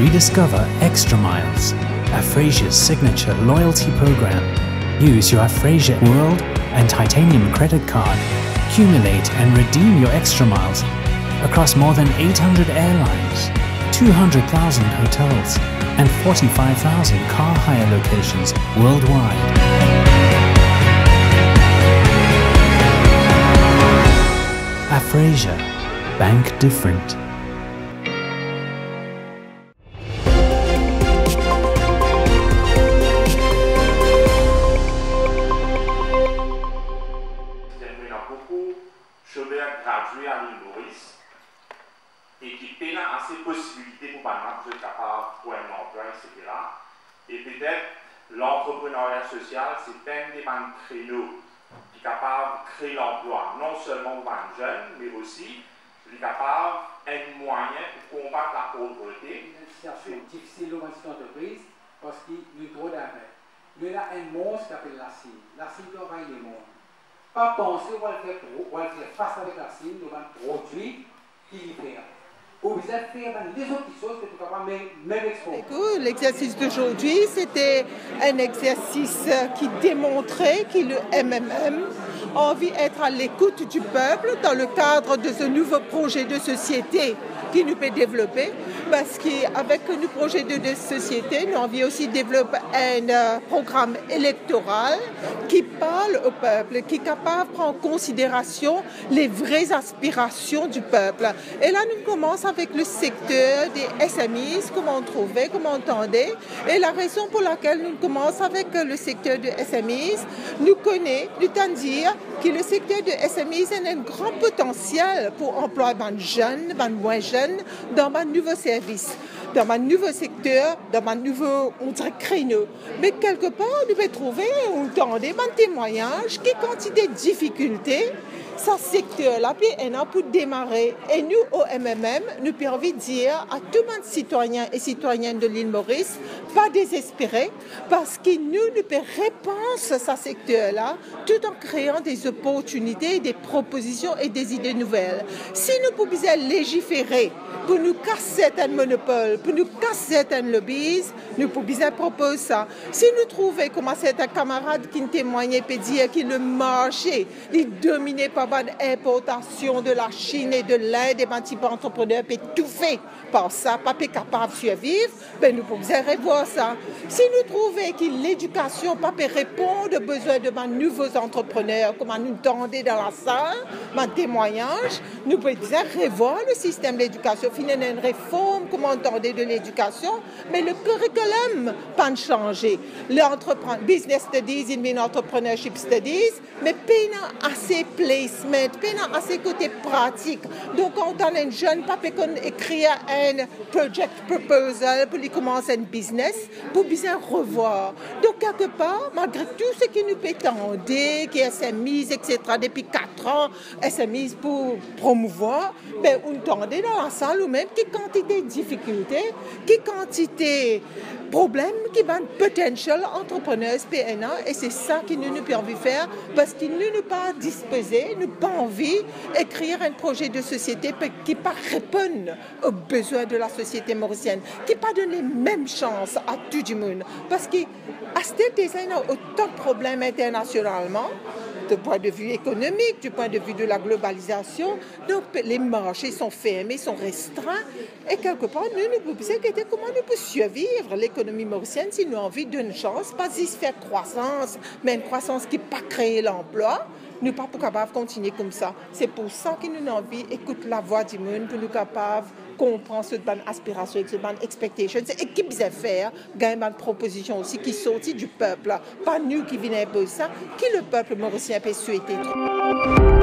Rediscover Extra Miles, Afrasia's signature loyalty program. Use your Afrasia World and Titanium credit card. Accumulate and redeem your extra miles across more than 800 airlines, 200,000 hotels, and 45,000 car hire locations worldwide. Afrasia, bank different. Chômeurs gradués à l'île Maurice et qui peinent assez de possibilités pour être capable pour un emploi, etc. Et peut-être l'entrepreneuriat social, c'est peine des créneaux qui est capable de créer l'emploi, non seulement pour les jeunes, mais aussi qui est capable d'un moyen pour combattre la pauvreté. Une situation difficile dans cette entreprise parce qu'il y a trop d'arrêt. Il y a un monstre qui s'appelle la CIM. La CIM travaille les mondes. Pas penser qu'on va faire face avec la CIM, nous allons produire qui y fait. Ou vous êtes faire les autres choses que tu ne peux pas même exposer. L'exercice d'aujourd'hui, c'était un exercice qui démontrait que le MMM a envie d'être à l'écoute du peuple dans le cadre de ce nouveau projet de société qui nous peut développer, parce qu'avec le projet de société, nous avons aussi développé un programme électoral qui parle au peuple, qui est capable de prendre en considération les vraies aspirations du peuple. Et là, nous commençons avec le secteur des SMIs, comment on trouvait, comment on entendait. Et la raison pour laquelle nous commençons avec le secteur des SMIs, nous connaissons, nous tentons dire que le secteur des SMIs a un grand potentiel pour employer les jeunes, les moins jeunes, dans un nouveau service, dans un nouveau secteur, dans un nouveau créneau. Mais quelque part, nous pouvons trouver des témoignages qui, quand il y a des difficultés, ce secteur-là pour démarrer. Et nous, au MMM, nous pouvons dire à tous les citoyens et citoyennes de l'île Maurice, pas désespérer, parce que nous pouvons répondre à ce secteur-là tout en créant des opportunités, des propositions et des idées nouvelles. Si nous pouvions légiférer pour nous casser un monopole, pour nous casser un lobby, nous pouvions proposer ça. Si nous trouvons comment c'est un camarade qui nous témoignait peut dire que le marché est dominé par l'importation de la Chine et de l'Inde, des petits entrepreneurs peut tout faire par ça, pas capable de survivre, ben nous pouvons revoir ça. Si nous trouvons que l'éducation pas peut répondre aux besoins de nouveaux entrepreneurs, comme nous entendons dans la salle, un témoignage, nous pouvons revoir le système d'éducation, finalement une réforme, comme on entendait de l'éducation, mais le curriculum pas changé. Business studies, in entrepreneurship studies, mais pas assez placement, pas assez côté pratique. Donc quand on est jeune, pas peut écrire un project proposal pour commencer un business, pour bien revoir. Donc quelque part, malgré tout ce qui nous peut tendre, qui est SMIs, etc., depuis 4 ans, SMIs pour promouvoir, ben, on tendait dans la salle ou même qui quantité de difficultés, qui quantité de problèmes, qui va potential entrepreneurs PNA, et c'est ça que nous pouvons faire, parce que nous ne pas disposés, nous pas envie d'écrire un projet de société qui pas répondre aux besoins de la société mauricienne, qui pas donne les mêmes chances à tout le monde, parce que à ce design a autant de problèmes internationalement, du point de vue économique, du point de vue de la globalisation. Donc les marchés sont fermés, sont restreints, et quelque part nous pouvons dire comment nous pouvons survivre l'économie mauricienne si nous avons envie d'une chance, pas juste faire croissance, mais une croissance qui pas créer l'emploi. Nous ne sommes pas capables de continuer comme ça. C'est pour ça que nous avons envie d'écouter la voix du monde, pour nous capables de comprendre cette bonne aspiration, cette bonne expectation. Et qui bien faire, gagner une proposition aussi qui sortit du peuple, pas nous qui venons imposer ça, qui le peuple mauricien peut souhaiter.